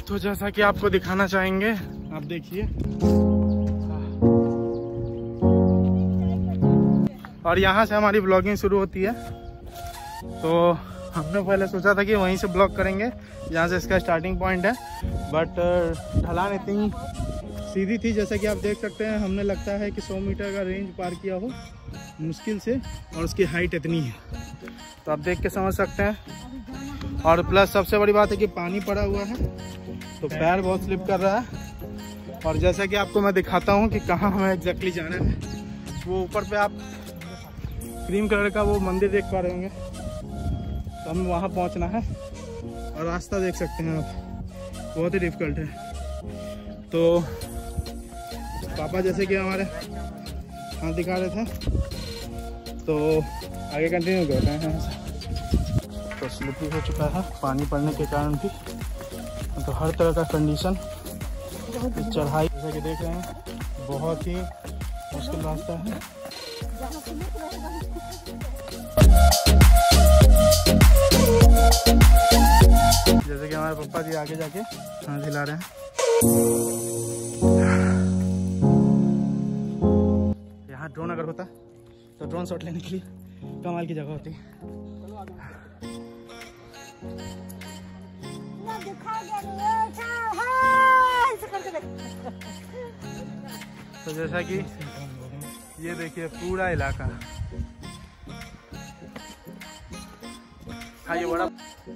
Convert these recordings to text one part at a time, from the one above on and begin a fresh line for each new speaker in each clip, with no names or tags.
तो जैसा कि आपको दिखाना चाहेंगे, आप देखिए। और यहाँ से हमारी ब्लॉगिंग शुरू होती है। तो हमने पहले सोचा था कि वहीं से ब्लॉग करेंगे, जहाँ से इसका स्टार्टिंग पॉइंट है, बट ढलान इतनी सीधी थी, जैसा कि आप देख सकते हैं। हमने लगता है कि 100 मीटर का रेंज पार किया हो मुश्किल से, और उसकी हाइट इतनी है, तो आप देख के समझ सकते हैं। और प्लस सबसे बड़ी बात है कि पानी पड़ा हुआ है, तो पैर बहुत स्लिप कर रहा है। और जैसा कि आपको मैं दिखाता हूँ कि कहाँ हमें एग्जैक्टली जाना है, वो ऊपर पे आप क्रीम कलर का वो मंदिर देख पा रहे होंगे, तो हमें वहाँ पहुँचना है। और रास्ता देख सकते हैं आप, बहुत ही डिफिकल्ट है। तो पापा जैसे कि हमारे हाथ दिखा रहे थे, तो आगे कंटिन्यू करते हैं यहाँ से। तो स्लिपरी हो चुका है पानी पड़ने के कारण भी, तो हर तरह का कंडीशन, चढ़ाई जैसा कि देख रहे हैं, बहुत ही मुश्किल रास्ता है। जैसे कि हमारे पापा जी आगे जाके हाथ हिला रहे हैं। यहाँ ड्रोन अगर होता तो ड्रोन शॉट लेने के लिए कमाल की जगह होती। तो जैसा कि ये देखिए पूरा इलाका, हाँ ये बड़ा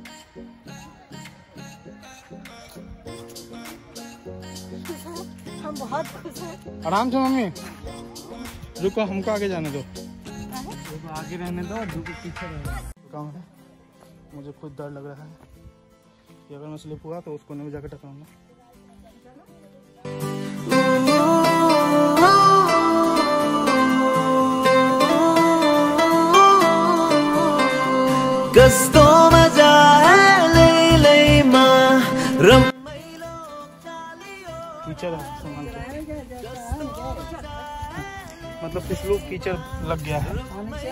हम बहुत खुश हैं।
आराम से मम्मी, रुको हमको आगे जाने दो,
आगे रहने दो, पीछे रहने दो।
काम है, मुझे खुद डर लग रहा है कि अगर मैं स्लिप हुआ तो उसको नहीं जाकर टकराऊंगा।
गस्तों में जाए ले माँ रम
कीचड़ है संभाल के, मतलब कुछ लोग कीचड़ लग गया है।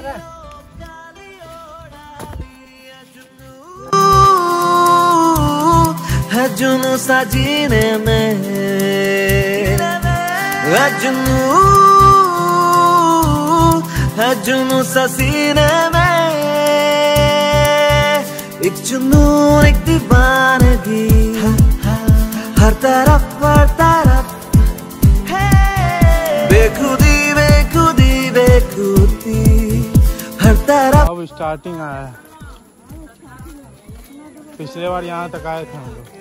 है जुनू सा जीने में, है जुनू सा सीने में, एक जुनून एक दीवानगी, हर तरफ बेखुदी बेखुदी बेखुदी हर तरफ।
अब स्टार्टिंग आया है, पिछले बार यहाँ तक आए थे हम लोग।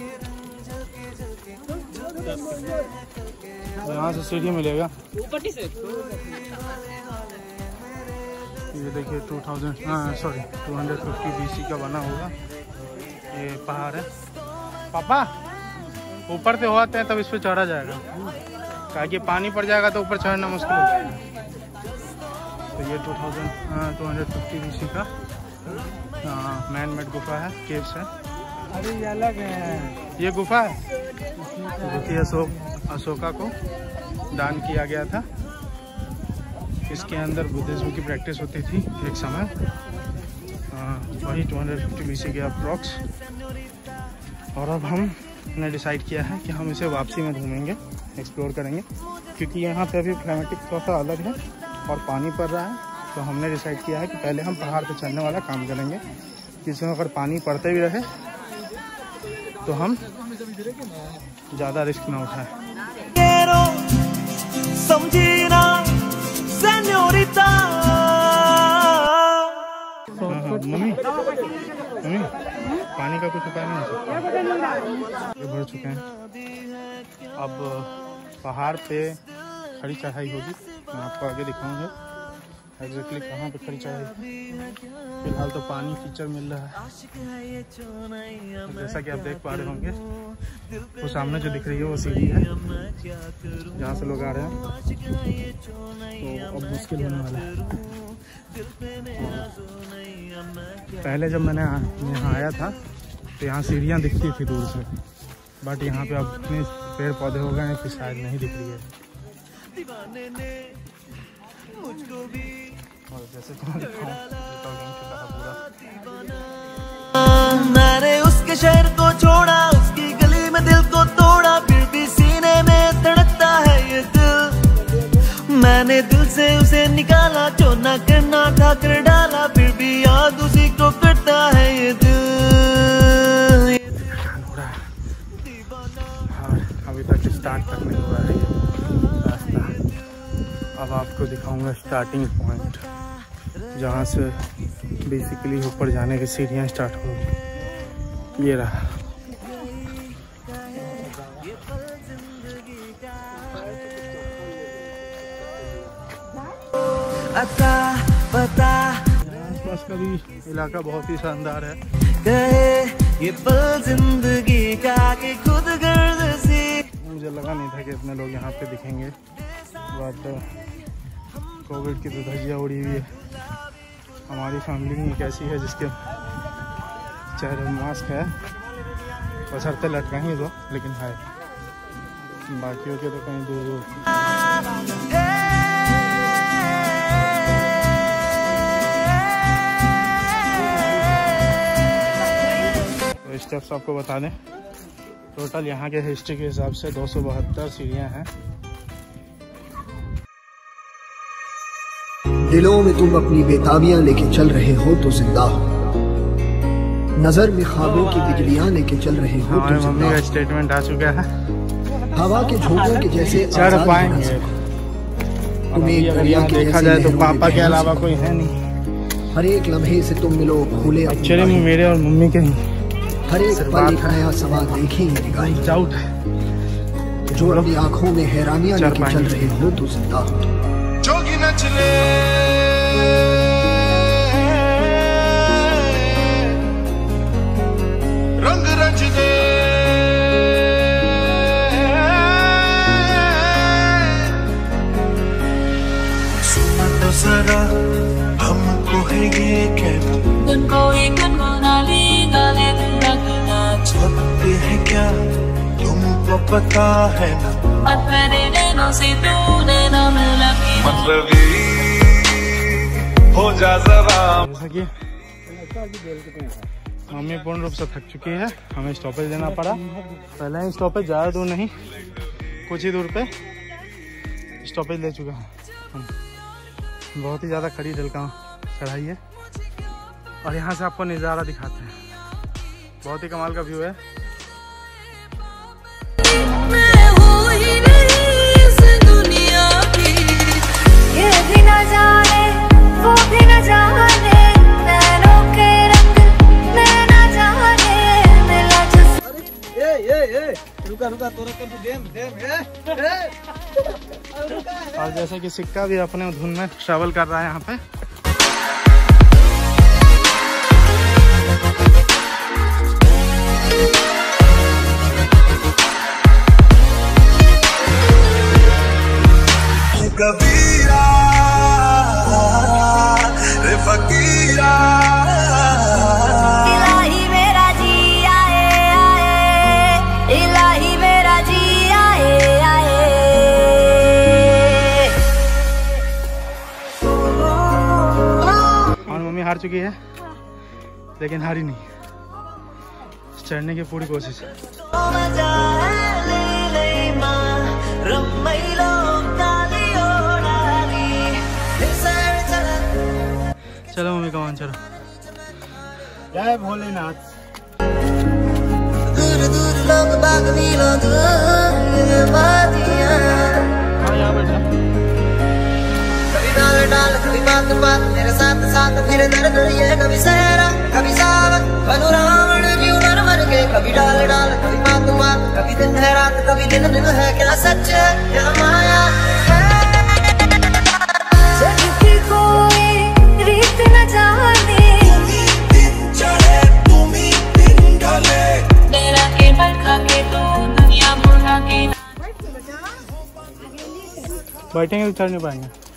यहाँ से सीढ़ी मिलेगा, ये देखिए 250 BC का बना होगा ये पहाड़ है। पापा ऊपर से होते हैं तब इस पे चढ़ा जाएगा, ताकि पानी पड़ जाएगा तो ऊपर चढ़ना मुश्किल हो जाएगा। तो ये 250 BC का मैन मेड गुफा है, केव्स है।
अरे ये अलग है,
ये गुफा है जो कि अशोका को दान किया गया था। इसके अंदर बुद्धिज्म की प्रैक्टिस होती थी एक समय, वही 250 BC के अप्रॉक्स। और अब हमने डिसाइड किया है कि हम इसे वापसी में घूमेंगे, एक्सप्लोर करेंगे, क्योंकि यहाँ पे अभी क्लाइमेटिक थोड़ा सा अलग है और पानी पड़ रहा है। तो हमने डिसाइड किया है कि पहले हम पहाड़ पे चढ़ने वाला काम करेंगे, जिसमें अगर पानी पड़ते भी रहे तो हम ज़्यादा रिस्क ना उठाएं।
समझीना सेन्योरिटा।
मम्मी पानी का कुछ उपाय नहीं हो सकता, ये भर चुके हैं। अब पहाड़ पे खड़ी चढ़ाई होगी, मैं आपको आगे दिखाऊंगा एग्जैक्टली कहाँ पे खड़ी चढ़ाई। फिलहाल तो पानी कीचड़ मिल रहा है, तो जैसा कि आप देख पा रहे होंगे, वो सामने जो दिख रही है वो सीढ़ी है जहाँ से लोग आ रहे हैं। तो अब मुश्किल होने वाला है। पहले जब मैंने यहाँ आया था तो यहाँ सीढ़ियाँ दिखती थी दूर से, बट यहाँ पे अब इतने पेड़ पौधे हो गए हैं कि शायद नहीं दिख रही है। और जैसे पूरा
मैंने उसके शहर को छोड़ा, उसकी गली मैंने दिल से उसे निकाला, जो ना करना था कर डाला, फिर भी याद उसी को करता है ये दिल।
अभी तक स्टार्ट तक नहीं हुआ है ये रास्ता। अब आपको दिखाऊंगा स्टार्टिंग पॉइंट, जहाँ से बेसिकली ऊपर जाने की सीढ़ियाँ स्टार्ट होंगी। ये रहा। आसपास का भी इलाका बहुत ही शानदार है।
कहे ये पल जिंदगी का कि खुद गर्द सी।
मुझे लगा नहीं था कि इतने लोग यहाँ पे दिखेंगे, बट कोविड की तो धज्जियाँ उड़ी हुई है। हमारी फैमिली में एक ऐसी है जिसके चेहरे में मास्क है, बशर्ते लटका ही दो, लेकिन है। बाकियों के तो कहीं दूर दूर। स्टेप्स आपको बता दें, टोटल यहाँ के हिस्ट्री के हिसाब से 272 सीढ़ियाँ हैं।
दिलों में तुम अपनी बेताबियां लेके चल रहे हो तो जिंदा हो, नजर में ख्वाबों की बिजलियां लेके चल रहे हो तो जिंदा
मम्मी का स्टेटमेंट आ चुका है।
हवा के झोंकों के जैसे
चढ़ पाएंगे। देखा जाए तो पापा के अलावा कोई है नहीं।
हर एक लम्हे से तुम मिलो भूले
एक्चुअली में मेरे और मम्मी के ही।
हर एक पल एक नया सवाल देखेंगे निगाहें,
डाउट
जो अपनी आंखों में हैरानियां लेके चल रहे हो तो जिंदा हो।
जोगी नचले रंग रच दे, सुन तो जरा हमको है ये कहना, लगते है क्या तुमको पता है ना, मतलब हो जा जरा।
जैसा कि मम्मी पूर्ण रूप से थक चुकी है, हमें स्टॉपेज लेना पड़ा। पहले ही स्टॉपेज ज़्यादा दूर नहीं, कुछ ही दूर पे स्टॉपेज ले चुका हूँ। बहुत ही ज़्यादा खड़ी ढलका चढ़ाई है और यहाँ से आपको नज़ारा दिखाते हैं। बहुत ही कमाल का व्यू है।
मैं हूँ ही नहीं इस दुनिया की, ये भी न जाने वो भी न जाने, नैनों के रंग मैं न जाने मिला
रुका तोरा कर देम
और जैसे कि सिक्का भी अपने धुन में ट्रैवल कर रहा है यहाँ पे।
कबीरा रे फकीरा,
इलाही मेरा जी आए आए, इलाही मेरा जी आए आए।
और मम्मी हार चुकी है, लेकिन हारी नहीं, चढ़ने की पूरी कोशिश है। चलो मम्मी कमान चलो।
जय भोलेनाथ।
दूर दूर लोग बाग मिलो कभी डाल डाल कभी बात बात मेरे साथ साथ फिर दर दर ये कभी सहरा कभी सावन बनु रावण जीव मर मर के, कभी डाल डाल कभी बात बात, कभी दिन है रात कभी दिन दिन है, क्या सच है क्या माया है।
बैठेंगे तो चढ़ नहीं पाएंगे।